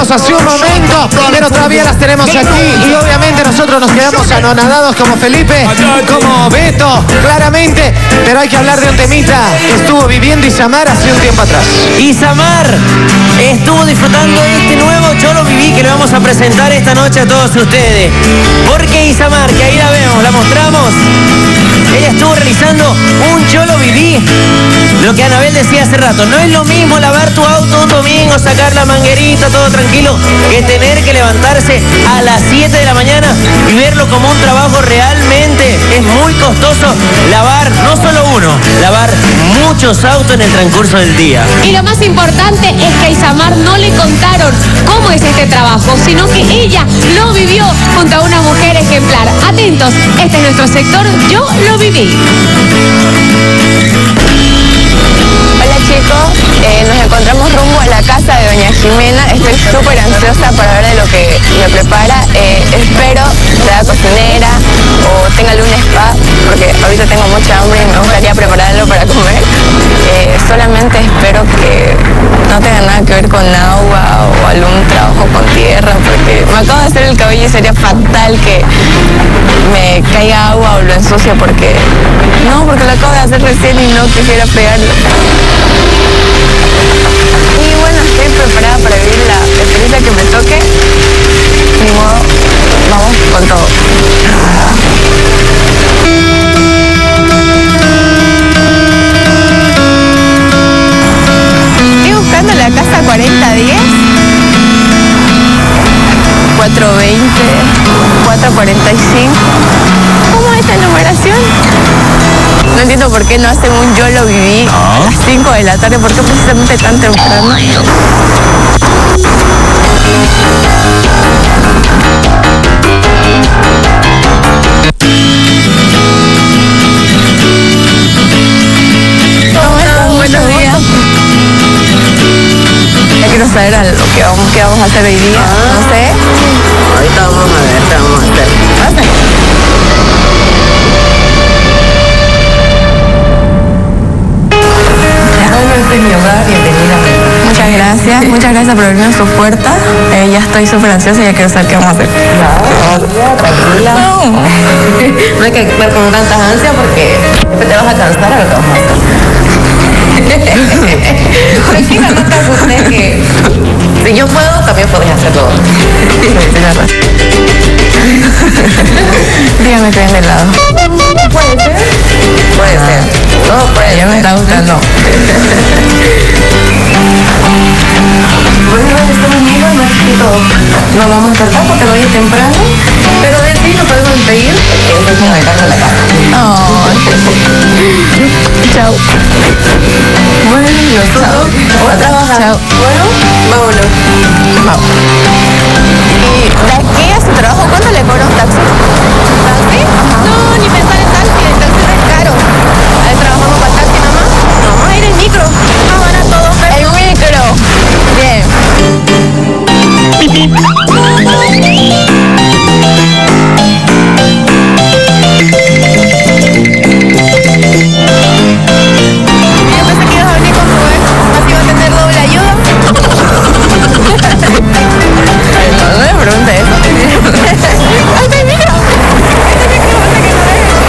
perdimos hace un momento, pero todavía las tenemos aquí. Y obviamente nosotros nos quedamos anonadados como Felipe, como Beto, claramente. Pero hay que hablar de un temita que estuvo viviendo Isamar hace un tiempo atrás. Isamar estuvo disfrutando de este nuevo Yo Lo Viví que le vamos a presentar esta noche a todos ustedes. Porque Isamar, que ahí la vemos, la mostramos, ella estuvo realizando un Yo Lo Viví. Lo que Anabel decía hace rato, no es lo mismo lavar tu auto un domingo, sacar la manguerita, todo tranquilo, que tener que levantarse a las 7 de la mañana y verlo como un trabajo realmente. Es muy costoso lavar, no solo uno, lavar muchos autos en el transcurso del día. Y lo más importante es que a Isamar no le contaron cómo es este trabajo, sino que ella lo vivió junto a una mujer ejemplar. Atentos, este es nuestro sector Yo Lo Viví. Hola chicos, nos encontramos rumbo a la casa de doña Jimena. Estoy súper ansiosa para ver de lo que me prepara. Espero sea cocinera o tenga algún spa, porque ahorita tengo mucha hambre y me gustaría prepararlo para comer. Solamente espero que no tenga nada que ver con agua o algún trabajo con tierra, porque me acabo de hacer el cabello y sería fatal que me caiga agua o lo ensucie, porque lo acabo de hacer recién y no quisiera pegarlo. Y bueno, estoy preparada para vivir la experiencia que me toque. Ni modo, vamos con todo. Estoy buscando la casa 4010, 420, 445. ¿Cómo es esta numeración? No entiendo por qué no hacen un Yo Lo Viví a las 5 de la tarde. ¿Por qué precisamente tan temprano? Buenos días. Ya quiero saber qué vamos a hacer hoy día. No sé. Ahorita vamos a ver qué vamos a hacer. Este es mi hogar, bienvenida. Muchas gracias por abrirnos sus puertas. Ya estoy súper ansiosa y ya quiero saber qué vamos a hacer. Tranquila. No hay que ver con tantas ansias porque después te vas a cansar a lo que vamos a hacer. Tranquila, no te asustes, que si yo puedo, también podés hacerlo. Dígame que viene helado. Puede ser. Puede ser. Todo puede ser. Ya me está gustando. Bueno, estamos amigos, más chiquito. No vamos a tratar porque hoy es temprano, pero de ti no podemos pedir porque es una ventana de la casa. Chao. Bueno, nosotros vamos a trabajar. Chao. Bueno, vámonos. Vamos. ¿Y de aquí a su trabajo cuánto le cobra un taxi? ¿Taxi? No, ni pensar en taxi. El taxi no es caro. ¿Ahí trabajamos para taxi nomás? No, vamos a ir en micro. Van a todos. El micro. Bien. Yo pensé que ibas a venir con Rubén. Así iba a tener doble ayuda. No me pregunte eso. ¡Ay, te miro! ¡Ay, te miro! ¡Ay, que no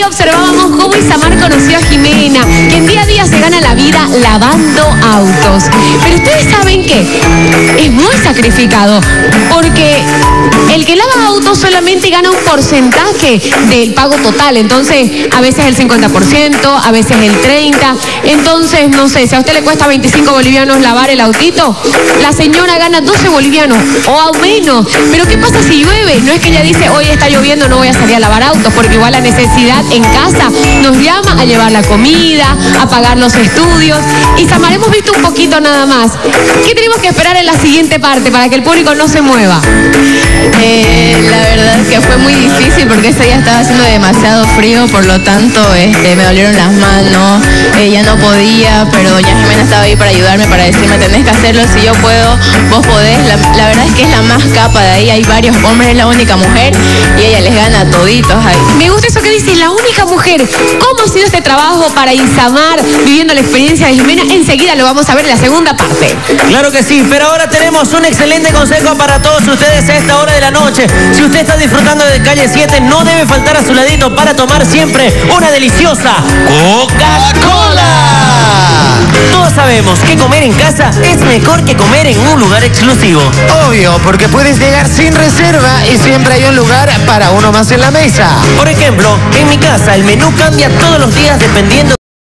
día observábamos cómo Isamar conoció a Jimena, quien día a día se gana la vida lavando autos. Pero ustedes saben que es muy sacrificado, porque el que lava autos solamente gana un porcentaje del pago total. Entonces, a veces el 50%, a veces el 30%. Entonces, no sé, si a usted le cuesta 25 bolivianos lavar el autito, la señora gana 12 bolivianos o a menos. Pero ¿qué pasa si llueve? No es que ella dice, hoy está lloviendo, no voy a salir a lavar autos, porque igual la necesidad en casa nos llama a llevar la comida, a pagar los estudios. Isamar, hemos visto un poquito nada más. ¿Qué tenemos que esperar en la siguiente parte para que el público no se mueva? La verdad es que fue muy difícil porque ese día estaba haciendo demasiado frío, por lo tanto me dolieron las manos, ya no podía, pero doña Jimena estaba ahí para ayudarme, para decirme, tenés que hacerlo, si yo puedo, vos podés. La verdad es que es la más capa de ahí, hay varios hombres, es la única mujer y ella les gana a toditos ahí. Me gusta eso que dices, la única mujer. ¿Cómo ha sido este trabajo para Isamar, viviendo la experiencia de Jimena? Enseguida lo vamos a ver en la segunda parte. Claro que sí, pero ahora tenemos un excelente consejo para todos ustedes a esta hora de la noche. Si usted está disfrutando de Calle 7, no debe faltar a su ladito para tomar siempre una deliciosa Coca-Cola. Todos sabemos que comer en casa es mejor que comer en un lugar exclusivo. Obvio, porque puedes llegar sin reserva y siempre hay un lugar para uno más en la mesa. Por ejemplo, en mi casa el menú cambia todos los días dependiendo